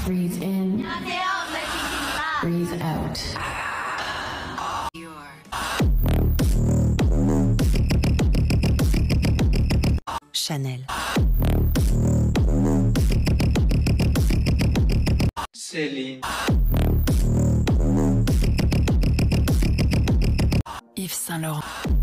Breathe in. Breathe out. Dior. Chanel. Celine. Yves Saint Laurent.